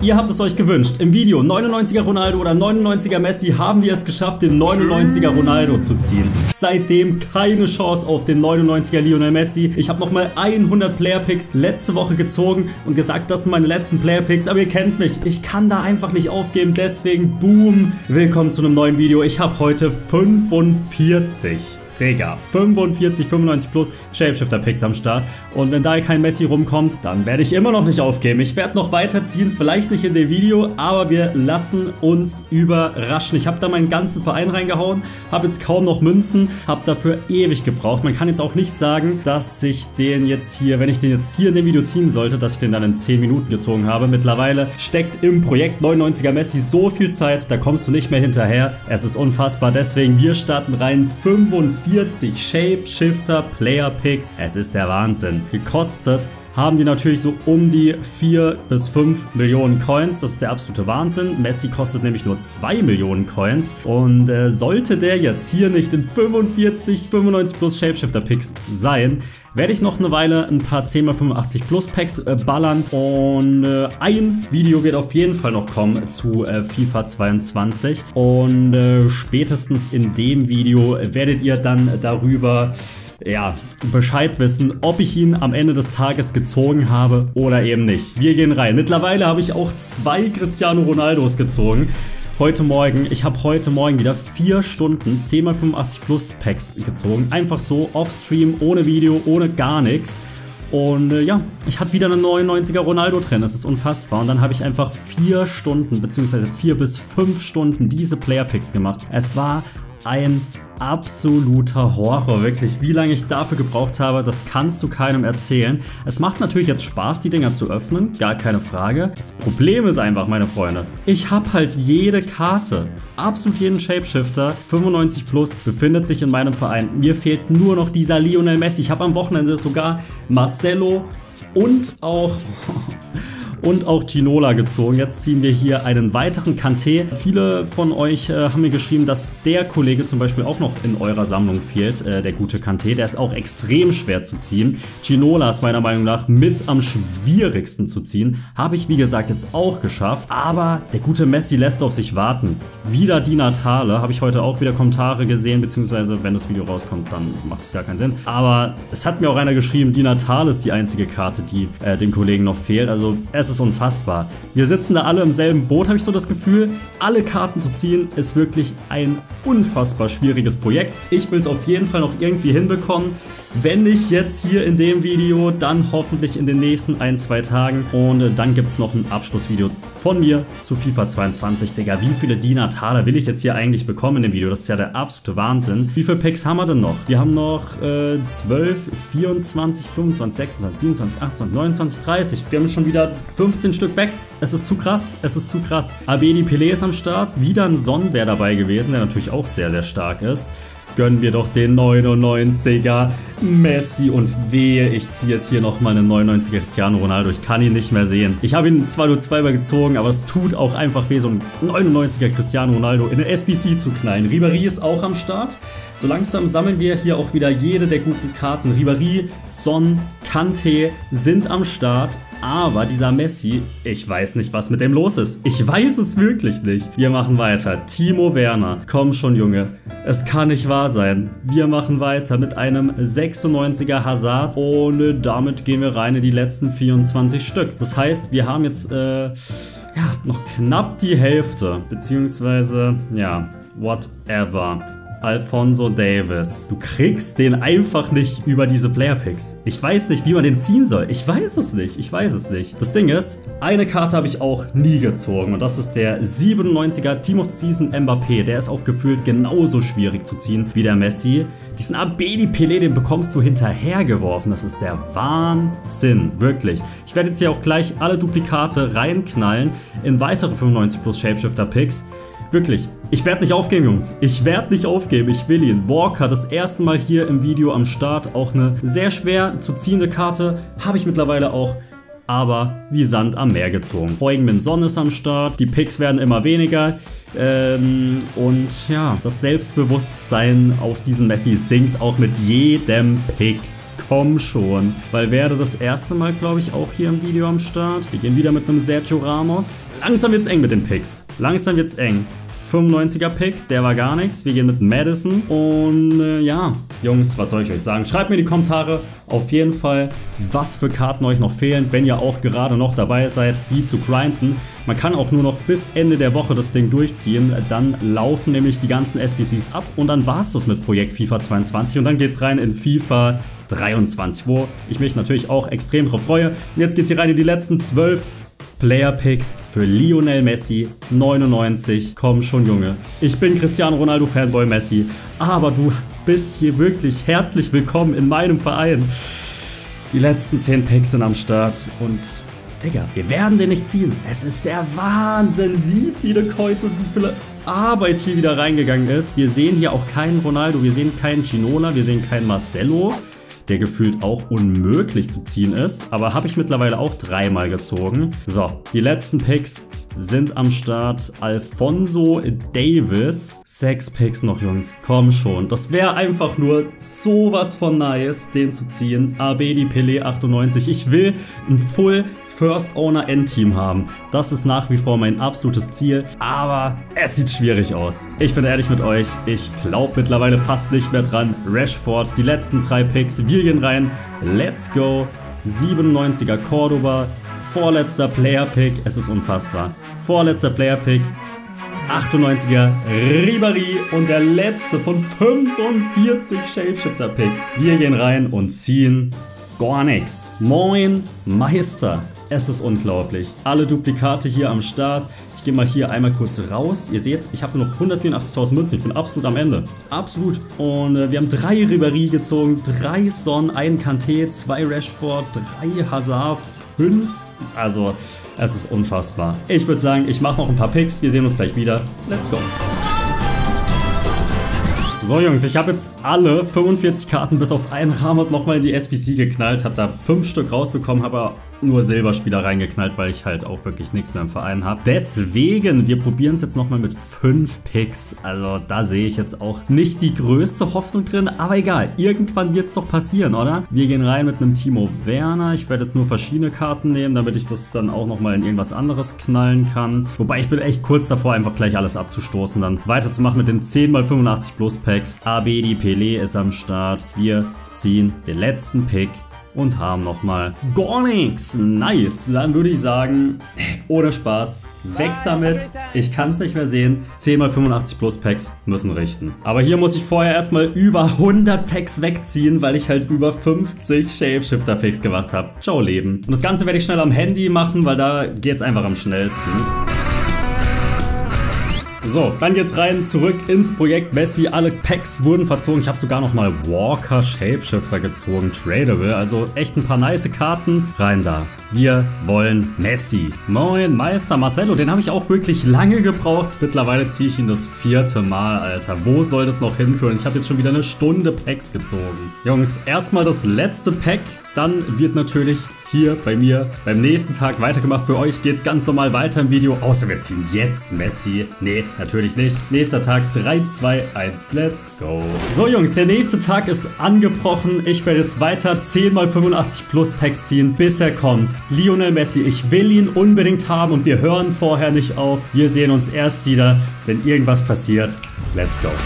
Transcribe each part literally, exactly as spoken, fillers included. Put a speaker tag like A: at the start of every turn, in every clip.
A: ihr habt es euch gewünscht. Im Video neunundneunziger Ronaldo oder neunundneunziger Messi haben wir es geschafft, den neunundneunziger Ronaldo zu ziehen. Seitdem keine Chance auf den neunundneunziger Lionel Messi. Ich habe nochmal hundert Player Picks letzte Woche gezogen und gesagt, das sind meine letzten Player Picks. Aber ihr kennt mich, ich kann da einfach nicht aufgeben. Deswegen, boom, willkommen zu einem neuen Video. Ich habe heute fünfundvierzig. Digga, fünfundvierzig, fünfundneunzig plus Shapeshifter Picks am Start. Und wenn da kein Messi rumkommt, dann werde ich immer noch nicht aufgeben. Ich werde noch weiterziehen, vielleicht nicht in dem Video, aber wir lassen uns überraschen. Ich habe da meinen ganzen Verein reingehauen, habe jetzt kaum noch Münzen, habe dafür ewig gebraucht. Man kann jetzt auch nicht sagen, dass ich den jetzt hier, wenn ich den jetzt hier in dem Video ziehen sollte, dass ich den dann in zehn Minuten gezogen habe. Mittlerweile steckt im Projekt neunundneunziger Messi so viel Zeit, da kommst du nicht mehr hinterher. Es ist unfassbar, deswegen wir starten rein. fünfundvierzig Shapeshifter Player Picks. Es ist der Wahnsinn. Gekostet haben die natürlich so um die vier bis fünf Millionen Coins. Das ist der absolute Wahnsinn. Messi kostet nämlich nur zwei Millionen Coins. Und äh, sollte der jetzt hier nicht in fünfundvierzig, fünfundneunzig plus Shapeshifter Picks sein, werde ich noch eine Weile ein paar zehn mal fünfundachtzig plus Packs äh, ballern. Und äh, ein Video wird auf jeden Fall noch kommen zu äh, FIFA zweiundzwanzig. Und äh, spätestens in dem Video werdet ihr dann darüber ja, Bescheid wissen, ob ich ihn am Ende des Tages gezogen habe oder eben nicht. Wir gehen rein. Mittlerweile habe ich auch zwei Cristiano Ronaldos gezogen. Heute Morgen, ich habe heute Morgen wieder vier Stunden zehn mal fünfundachtzig plus Packs gezogen. Einfach so, off-stream, ohne Video, ohne gar nichts. Und äh, ja, ich hatte wieder einen neunundneunziger Ronaldo drin, das ist unfassbar. Und dann habe ich einfach vier Stunden, beziehungsweise vier bis fünf Stunden diese Player Picks gemacht. Es war ein absoluter Horror, wirklich. Wie lange ich dafür gebraucht habe, das kannst du keinem erzählen. Es macht natürlich jetzt Spaß, die Dinger zu öffnen, gar keine Frage. Das Problem ist einfach, meine Freunde, ich habe halt jede Karte, absolut jeden Shapeshifter, fünfundneunzig plus, befindet sich in meinem Verein. Mir fehlt nur noch dieser Lionel Messi. Ich habe am Wochenende sogar Marcelo und auch... und auch Ginola gezogen. Jetzt ziehen wir hier einen weiteren Kanté. Viele von euch äh, haben mir geschrieben, dass der Kollege zum Beispiel auch noch in eurer Sammlung fehlt, äh, der gute Kanté. Der ist auch extrem schwer zu ziehen. Ginola ist meiner Meinung nach mit am schwierigsten zu ziehen. Habe ich, wie gesagt, jetzt auch geschafft. Aber der gute Messi lässt auf sich warten. Wieder Di Natale. Habe ich heute auch wieder Kommentare gesehen, beziehungsweise wenn das Video rauskommt, dann macht es gar keinen Sinn. Aber es hat mir auch einer geschrieben, Di Natale ist die einzige Karte, die äh, dem Kollegen noch fehlt. Also es ist unfassbar. Wir sitzen da alle im selben Boot, habe ich so das Gefühl. Alle Karten zu ziehen ist wirklich ein unfassbar schwieriges Projekt. Ich will es auf jeden Fall noch irgendwie hinbekommen. Wenn nicht jetzt hier in dem Video, dann hoffentlich in den nächsten ein, zwei Tagen. Und äh, dann gibt es noch ein Abschlussvideo von mir zu FIFA zweiundzwanzig. Digga, wie viele Di Natale will ich jetzt hier eigentlich bekommen in dem Video? Das ist ja der absolute Wahnsinn. Wie viele Packs haben wir denn noch? Wir haben noch äh, zwölf, vierundzwanzig, fünfundzwanzig, sechsundzwanzig, siebenundzwanzig, achtundzwanzig, neunundzwanzig, dreißig. Wir haben schon wieder fünfzehn Stück weg. Es ist zu krass. Es ist zu krass. Abedi Pelé ist am Start. Wieder ein Son wäre dabei gewesen, der natürlich auch sehr, sehr stark ist. Gönnen wir doch den neunundneunziger Messi und wehe, ich ziehe jetzt hier nochmal einen neunundneunziger Cristiano Ronaldo. Ich kann ihn nicht mehr sehen. Ich habe ihn zwar nur zweimal gezogen, aber es tut auch einfach weh, so einen neunundneunziger Cristiano Ronaldo in eine S B C zu knallen. Ribéry ist auch am Start. So langsam sammeln wir hier auch wieder jede der guten Karten. Ribéry, Son, Kanté sind am Start. Aber dieser Messi, ich weiß nicht, was mit dem los ist. Ich weiß es wirklich nicht. Wir machen weiter. Timo Werner. Komm schon, Junge. Es kann nicht wahr sein. Wir machen weiter mit einem sechsundneunziger Hazard. Und damit gehen wir rein in die letzten vierundzwanzig Stück. Das heißt, wir haben jetzt äh, ja, noch knapp die Hälfte. Beziehungsweise, ja, whatever. Alphonso Davies. Du kriegst den einfach nicht über diese Player Picks. Ich weiß nicht, wie man den ziehen soll. Ich weiß es nicht. Ich weiß es nicht. Das Ding ist, eine Karte habe ich auch nie gezogen. Und das ist der siebenundneunziger Team of the Season Mbappé. Der ist auch gefühlt genauso schwierig zu ziehen wie der Messi. Diesen Abedi Pelé, den bekommst du hinterhergeworfen. Das ist der Wahnsinn. Wirklich. Ich werde jetzt hier auch gleich alle Duplikate reinknallen in weitere fünfundneunzig plus Shapeshifter Picks. Wirklich, ich werde nicht aufgeben, Jungs. Ich werde nicht aufgeben, ich will ihn. Walker, das erste Mal hier im Video am Start. Auch eine sehr schwer zu ziehende Karte. Habe ich mittlerweile auch, aber wie Sand am Meer gezogen. Heung-min Son ist am Start. Die Picks werden immer weniger. Ähm, und ja, das Selbstbewusstsein auf diesen Messi sinkt auch mit jedem Pick. komm schon. Valverde das erste Mal, glaube ich, auch hier im Video am Start. Wir gehen wieder mit einem Sergio Ramos. Langsam wird's eng mit den Picks. Langsam wird's eng. fünfundneunziger Pick, der war gar nichts. Wir gehen mit Madison. Und äh, ja, Jungs, was soll ich euch sagen? Schreibt mir in die Kommentare auf jeden Fall, was für Karten euch noch fehlen, wenn ihr auch gerade noch dabei seid, die zu grinden. Man kann auch nur noch bis Ende der Woche das Ding durchziehen. Dann laufen nämlich die ganzen S B Cs ab und dann war es das mit Projekt FIFA zweiundzwanzig. Und dann geht's rein in FIFA dreiundzwanzig, wo ich mich natürlich auch extrem drauf freue. Und jetzt geht's hier rein in die letzten zwölf Player Picks für Lionel Messi, neunundneunzig. Komm schon, Junge. Ich bin Cristiano Ronaldo Fanboy Messi, aber du bist hier wirklich herzlich willkommen in meinem Verein. Die letzten zehn Picks sind am Start und Digga, wir werden den nicht ziehen. Es ist der Wahnsinn, wie viele Coins und wie viele Arbeit hier wieder reingegangen ist. Wir sehen hier auch keinen Ronaldo, wir sehen keinen Ginola, wir sehen keinen Marcelo, der gefühlt auch unmöglich zu ziehen ist. Aber habe ich mittlerweile auch dreimal gezogen. So, die letzten Picks sind am Start. Alphonso Davies. Sechs Picks noch, Jungs. Komm schon. Das wäre einfach nur sowas von nice, den zu ziehen. Abedi Pelé achtundneunzig. Ich will ein Full First Owner Endteam haben. Das ist nach wie vor mein absolutes Ziel, aber es sieht schwierig aus. Ich bin ehrlich mit euch, ich glaube mittlerweile fast nicht mehr dran. Rashford, die letzten drei Picks, wir gehen rein. Let's go. siebenundneunziger Cordoba, vorletzter Player Pick, es ist unfassbar. Vorletzter Player Pick, achtundneunziger Ribéry und der letzte von fünfundvierzig Shapeshifter Picks. Wir gehen rein und ziehen gar nichts. Moin Meister. Es ist unglaublich. Alle Duplikate hier am Start. Ich gehe mal hier einmal kurz raus. Ihr seht, ich habe nur noch hundertvierundachtzigtausend Münzen. Ich bin absolut am Ende. Absolut. Und äh, wir haben drei Ribéry gezogen, drei Son, einen Kanté, zwei Rashford, drei Hazard, fünf. Also, es ist unfassbar. Ich würde sagen, ich mache noch ein paar Picks. Wir sehen uns gleich wieder. Let's go. So Jungs, ich habe jetzt alle fünfundvierzig Karten bis auf einen Ramos nochmal in die S B C geknallt, habe da fünf Stück rausbekommen, habe nur Silberspieler reingeknallt, weil ich halt auch wirklich nichts mehr im Verein habe. Deswegen, wir probieren es jetzt nochmal mit fünf Picks. Also da sehe ich jetzt auch nicht die größte Hoffnung drin, aber egal, irgendwann wird es doch passieren, oder? Wir gehen rein mit einem Timo Werner. Ich werde jetzt nur verschiedene Karten nehmen, damit ich das dann auch nochmal in irgendwas anderes knallen kann. Wobei ich bin echt kurz davor, einfach gleich alles abzustoßen, dann weiterzumachen mit den zehn mal fünfundachtzig plus Packs. Abedi Pelé ist am Start. Wir ziehen den letzten Pick und haben nochmal gar nichts. Nice. Dann würde ich sagen, ohne Spaß, weg damit. Ich kann es nicht mehr sehen. zehn mal fünfundachtzig plus Packs müssen richten. Aber hier muss ich vorher erstmal über hundert Packs wegziehen, weil ich halt über fünfzig Shapeshifter Picks gemacht habe. Ciao Leben. Und das Ganze werde ich schnell am Handy machen, weil da geht es einfach am schnellsten. So, dann geht's rein, zurück ins Projekt Messi. Alle Packs wurden verzogen. Ich habe sogar noch mal Walker Shapeshifter gezogen, tradable. Also echt ein paar nice Karten. Rein da. Wir wollen Messi. Moin Meister Marcelo, den habe ich auch wirklich lange gebraucht. Mittlerweile ziehe ich ihn das vierte Mal, Alter. Wo soll das noch hinführen? Ich habe jetzt schon wieder eine Stunde Packs gezogen. Jungs, erstmal das letzte Pack. Dann wird natürlich hier bei mir beim nächsten Tag weitergemacht. Für euch geht's ganz normal weiter im Video. Außer wir ziehen jetzt Messi. Nee, natürlich nicht. Nächster Tag, drei, zwei, eins, let's go. So Jungs, der nächste Tag ist angebrochen. Ich werde jetzt weiter zehn mal fünfundachtzig plus Packs ziehen, bis er kommt. Lionel Messi, ich will ihn unbedingt haben und wir hören vorher nicht auf. Wir sehen uns erst wieder, wenn irgendwas passiert. Let's go.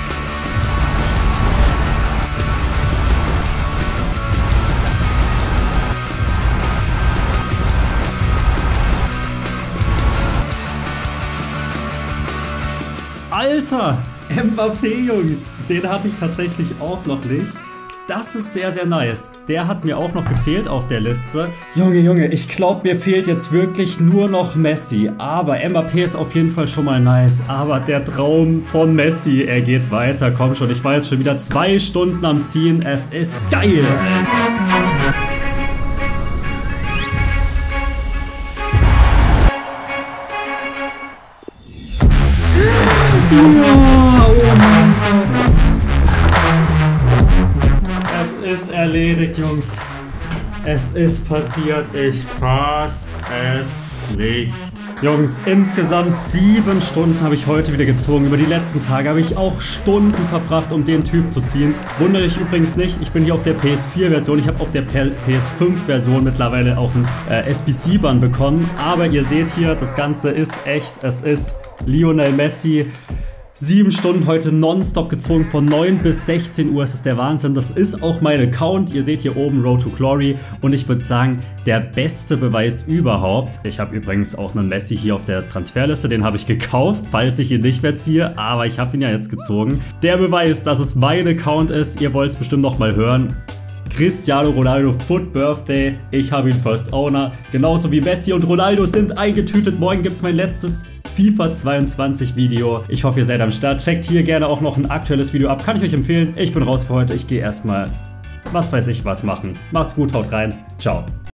A: Alter, Mbappé, Jungs, den hatte ich tatsächlich auch noch nicht. Das ist sehr, sehr nice. Der hat mir auch noch gefehlt auf der Liste. Junge, Junge, ich glaube, mir fehlt jetzt wirklich nur noch Messi. Aber Mbappé ist auf jeden Fall schon mal nice. Aber der Traum von Messi, er geht weiter. Komm schon, ich war jetzt schon wieder zwei Stunden am Ziehen. Es ist geil. Ja, oh mein Gott. Es ist erledigt, Jungs. Es ist passiert. Ich fass es nicht. Jungs, insgesamt sieben Stunden habe ich heute wieder gezogen. Über die letzten Tage habe ich auch Stunden verbracht, um den Typen zu ziehen. Wundere ich übrigens nicht, ich bin hier auf der P S vier Version. Ich habe auf der P S fünf Version mittlerweile auch einen äh, S B C-Bann bekommen. Aber ihr seht hier, das Ganze ist echt, es ist Lionel Messi. Sieben Stunden heute nonstop gezogen, von neun bis sechzehn Uhr. Das ist der Wahnsinn. Das ist auch mein Account. Ihr seht hier oben Road to Glory. Und ich würde sagen, der beste Beweis überhaupt. Ich habe übrigens auch einen Messi hier auf der Transferliste. Den habe ich gekauft, falls ich ihn nicht mehr ziehe. Aber ich habe ihn ja jetzt gezogen. Der Beweis, dass es mein Account ist. Ihr wollt es bestimmt noch mal hören. Cristiano Ronaldo Foot Birthday. Ich habe ihn First Owner. Genauso wie Messi und Ronaldo sind eingetütet. Morgen gibt es mein letztes FIFA zweiundzwanzig Video. Ich hoffe, ihr seid am Start. Checkt hier gerne auch noch ein aktuelles Video ab. Kann ich euch empfehlen. Ich bin raus für heute. Ich gehe erstmal, was weiß ich was machen. Macht's gut, haut rein. Ciao.